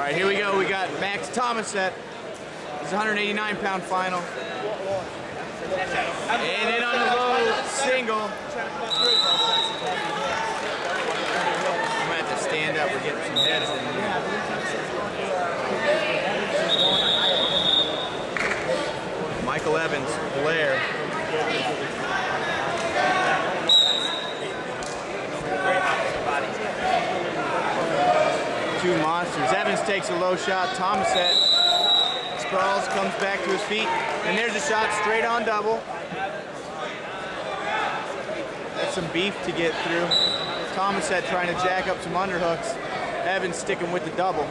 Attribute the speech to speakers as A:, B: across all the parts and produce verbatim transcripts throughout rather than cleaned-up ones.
A: right, here we go. We got Max Thomasette. It's a one eighty-nine pound final. And then on the low single. I'm gonna have to stand up. We're getting some heads in here. Michael Evans, Blair. Two monsters. Evans takes a low shot. Thomasette sprawls, comes back to his feet, and there's a shot straight on double. That's some beef to get through. Thomasette trying to jack up some underhooks. Evans sticking with the double.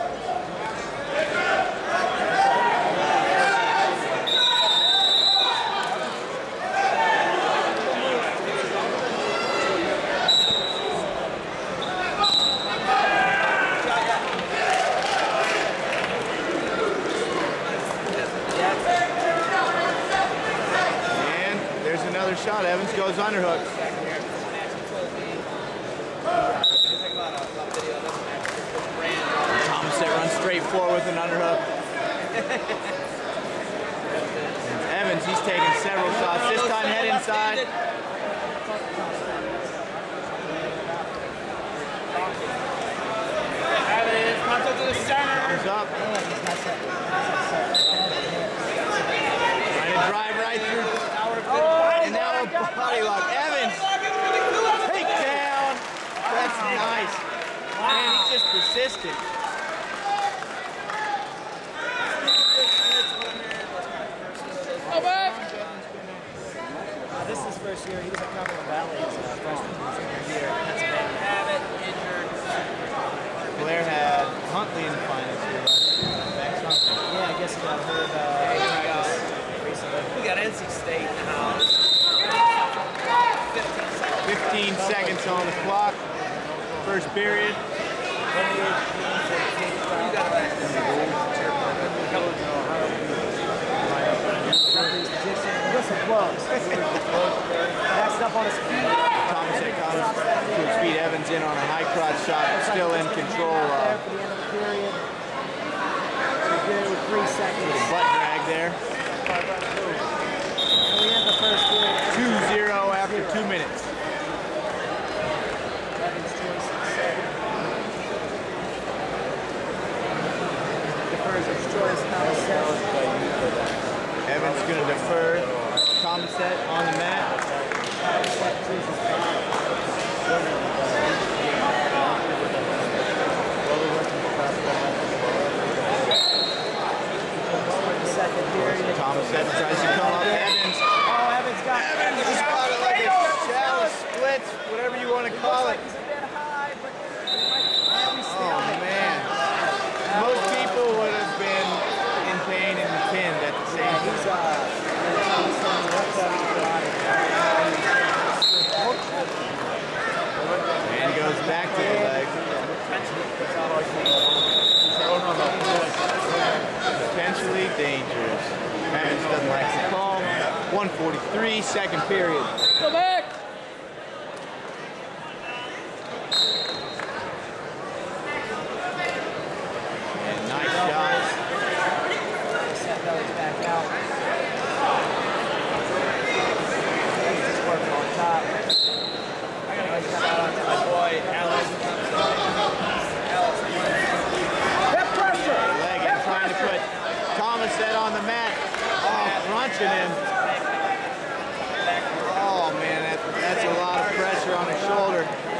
A: Another shot. Evans goes underhook. Thomasette runs straight forward with an underhook. Evans, he's taking several shots. This time head inside.
B: Evans comes up to the center.
A: Comes up. Trying to drive right through. And now a body lock. Evans, take down. That's nice. Man, he's just persistent.
B: Go back.
C: Uh, this is his first year. He was at Cumberland Valley his uh, freshman year.
B: Abbott injured.
A: Blair had Huntley in the finals here last year. Max Huntley.
C: Yeah, I guess he got hurt uh, recently.
B: We got N C State in the house.
A: fifteen seconds on the clock. First period.
C: Listen close. Next up on his feet.
A: Thomasette comes to his feet. Evans in on a high crotch shot. Still in control. Uh,
C: For the end of the period. Good, three seconds.
A: butt drag there.
C: So we end the first period.
A: two zero after two minutes.
C: Evans' choice is second. Defers his choice. Thomasette.
A: Evans going to defer. Thomasette on the mat. Second period.
B: Thomasette tries to come up. Evans.
C: Oh, Evans got
B: Evans just got it like a shallow splits, whatever you want to call it.
C: He's a bit high, but
B: Oh, man. Most people would have been in pain and pinned at the same
C: he's
B: time.
C: uh,
B: And goes back to the leg. Potentially dangerous. Evans doesn't like the call. one forty-three, second period.
C: Go back.
B: And nice shots.
C: Set bellies back out. He's working on top.
B: I gotta give a shout out to my boy, Alex.
C: Hip pressure.
B: Leggett trying to put Thomasette on the mat. Oh, crunching him. Oh, man, that, that's a lot of pressure on his shoulder.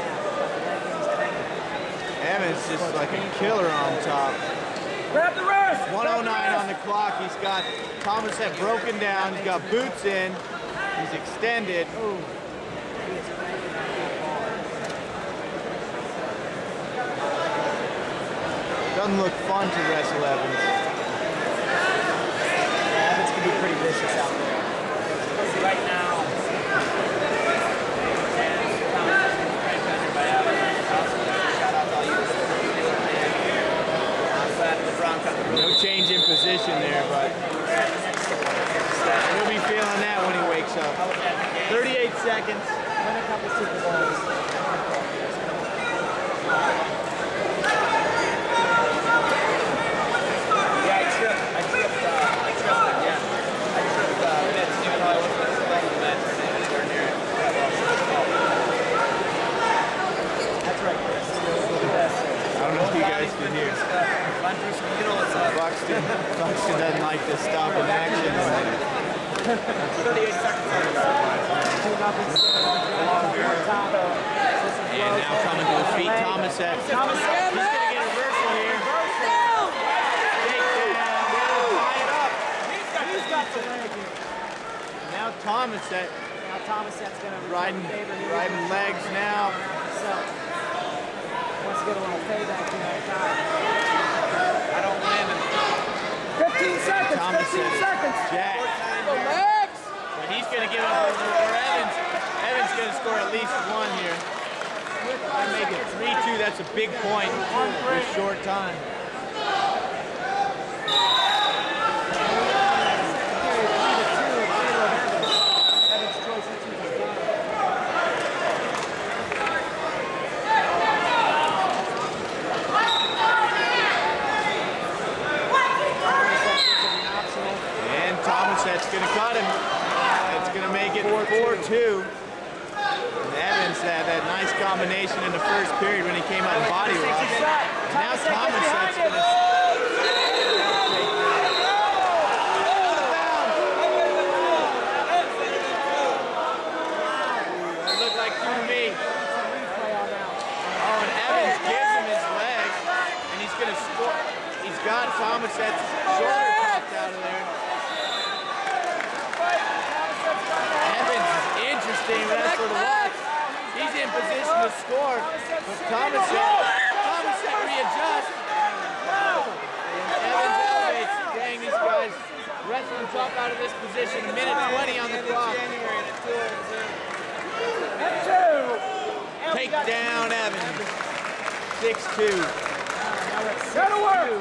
B: Evans just like a killer on top.
C: Grab the wrist.
B: one oh nine on the clock. He's got Thomasette broken down. He's got boots in. He's extended. Doesn't look fun to wrestle Evans.
C: Evans can be pretty vicious out there.
B: Right now. No change in position there, but he'll be feeling that when he wakes up. thirty-eight seconds.
C: Win a couple Super Bowls.
A: Buxton here.
B: You know what's up.
A: Buxton, Buxton doesn't like this stop in action.
B: thirty-eight seconds.
A: And now coming to his feet, Thomasette. He's going to get a reversal here. Takedown. Tie it up.
C: He's got the leg here.
A: Now Thomasette
C: Now Thomasette's going to
A: riding, riding legs now.
C: So, wants to get a little payback to that time.
B: I don't win.
C: fifteen seconds,
A: Thomasette
C: fifteen
A: is
C: seconds.
A: jacked.
C: The legs!
A: But he's going to give up for Evans. Evans going to score at least one here. I make it three two. That's a big point for a short time. And Thomasette's going to cut him. That's going to make it four two. Evans had that nice combination in the first period when he came out and body rocked. Now Thomasette's going to that looked like two to me. Oh, and Evans gives him his leg, and he's going to score. He's got Thomasette's shoulder popped out of there. Evans is interesting, but that's for the watch. He's in position to score, but Thomasette, Thomasette readjusts. Evans elevates. Dang, these guys wrestling tough out of this position. A minute twenty on the clock. Take down Evans. six two.
C: Go to work!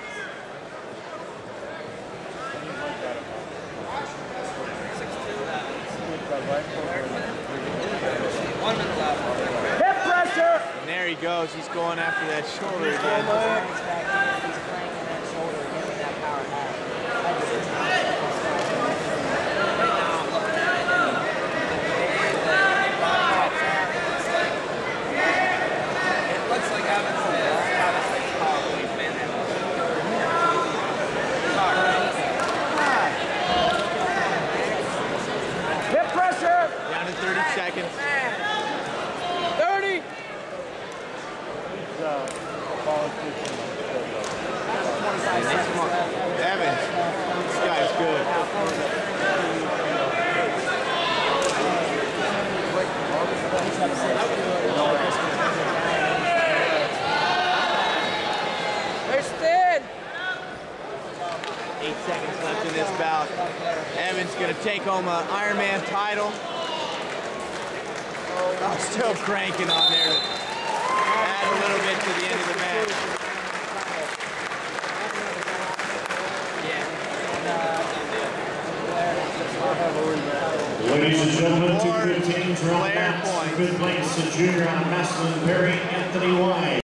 B: One minute left.
C: Hip pressure!
A: And there he goes. He's going after that shoulder again.
C: He's playing in that shoulder, getting that power back.
B: It looks like Evans is Thomas's call. He's been in.
C: Hip pressure!
A: Down to thirty seconds.
C: thirty!
A: Evans, this guy's good.
C: They're still.
A: Eight seconds left in this bout. Evans gonna take home an Ironman title. Oh, still cranking on there. Add a little bit to the end of the match.
D: Ladies and gentlemen, two
A: More
D: fifteen round
A: player
D: match.
A: points.
D: Fifth place, the junior on Maslin Perry, Anthony White.